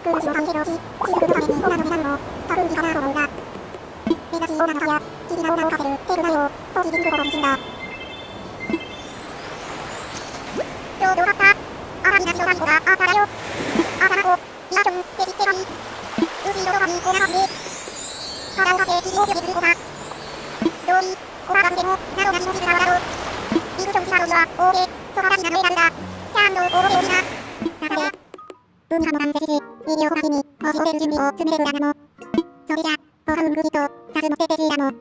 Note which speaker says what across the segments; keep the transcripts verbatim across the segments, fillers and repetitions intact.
Speaker 1: く虫を関係し、雫のためにオナの値段も高いかなと思うが。目指しオナの歯や、きびなオナをかけるテープだよ、と響くほどにじんだ。今日よかった。あらみなしの最後があっただよ。あたまこ、リアション、って知ってばいい。うちよどばにオナはじめ。腹をかけ、きびを拒否する子さ。どうい、コラがでも、などなしの地図がわだろう。リクションチマロには、オーケー、そはらしなの選びだ。ちゃんと応募でおりな。ささで。文化の難敵し、医療小橋に、法人出る準備を詰めれるだなも。それじゃ、ポハウングリと、サズのペペシーだも。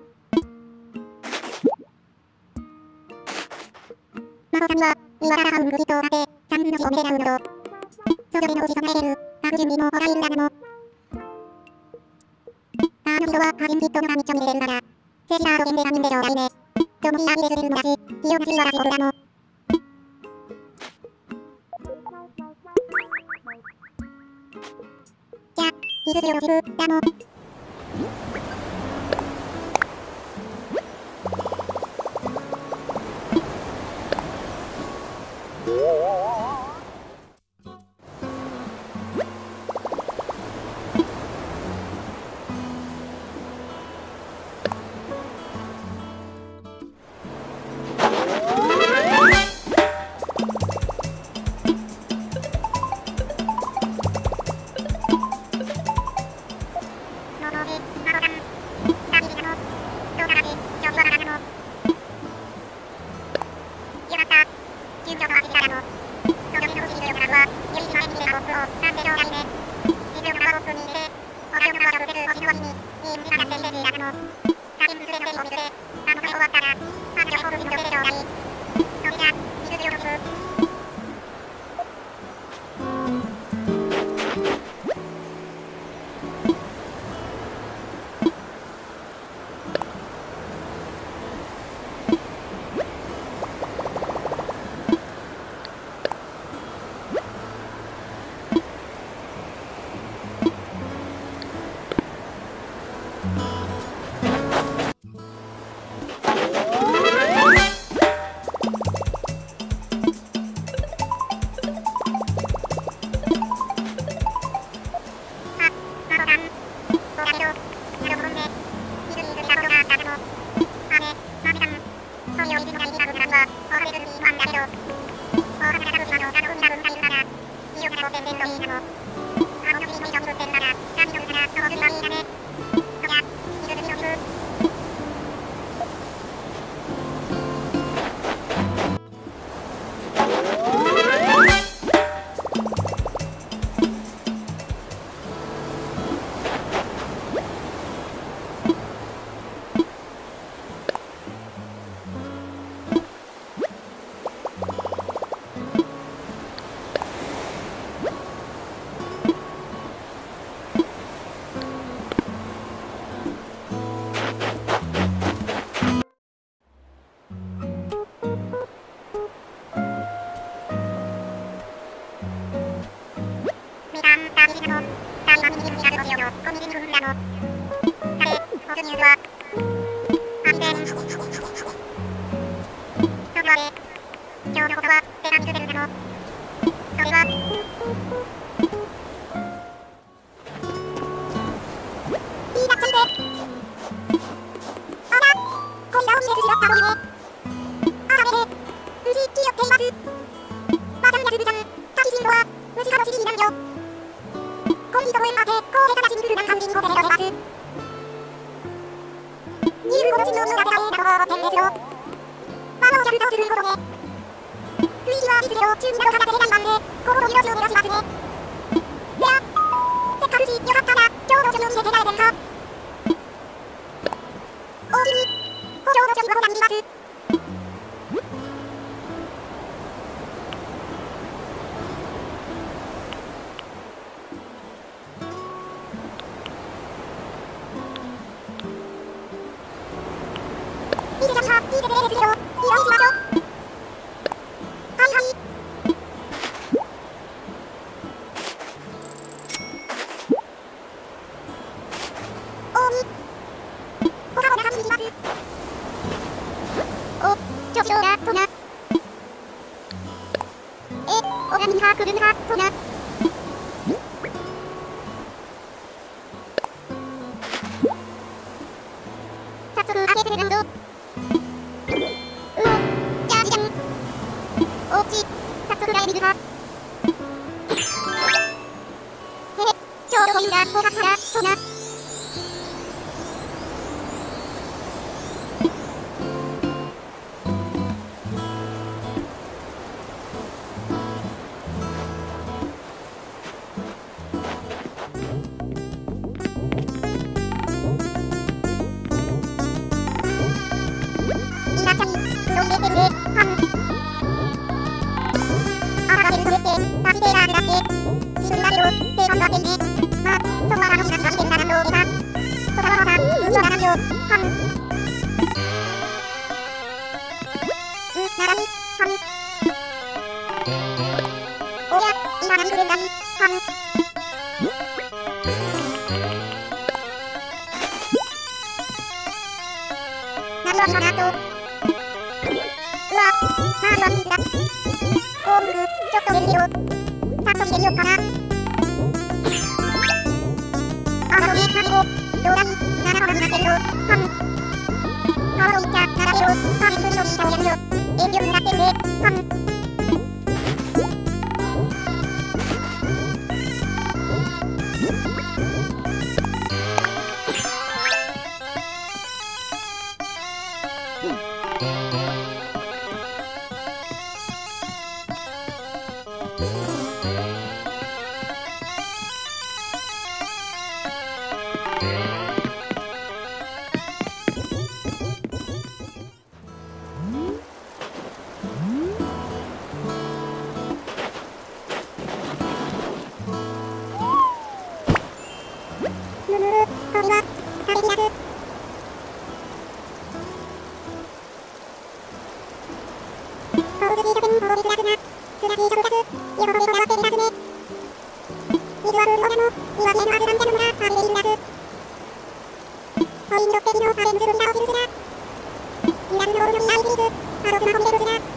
Speaker 1: マホさんには、イワララハウングリとあて、三分の字をめでらうのと。それぞれのうち備えれる、各準備もほらいるだなも。あの人は、ハジンキットのがみっちょに入れるなら。セジラーとゲンデが人でしょうだいね。今日もヒーアーに入れずるのだし、ヒヨナシイワラシオルだも。じゃ、ヒズジオのジブ、だも。 どこいんだ、捕獲から、とな。いらっしゃい、プロ入れてるね、はん。あらが出るそれって、タジテーラーズだっけ。自分だけど、生活がっていね。まあ、そこはあの日が知られてるだなんろうけさ。そたわはさ、うんよならんよ、はん。うん、ならに、はん。おりゃ、今何するんだい、はん。何は今なと。うわ、周りは水だ。コーンブルー、ちょっと出るけど、さっと見てみよっかな。あのね、マリコ、どうだい、ななほらになってるよ、はん。川のいっちゃ、ならけど、パーメントにしたをやるよ。遠慮になってるね、はん。むむむ、これは、食べきらず。ホールズリート戦、ホールズラズナ、スラキーショブガス、ヨホベコラワペリラズネ。水はブーロガモ、イワビエヌアズランジャムムラ、アビレイルラズ。ホインドスペリのアレンズルリラオジルズラ。イラズノールのリアイジリズ、アロスマホミレルズラ。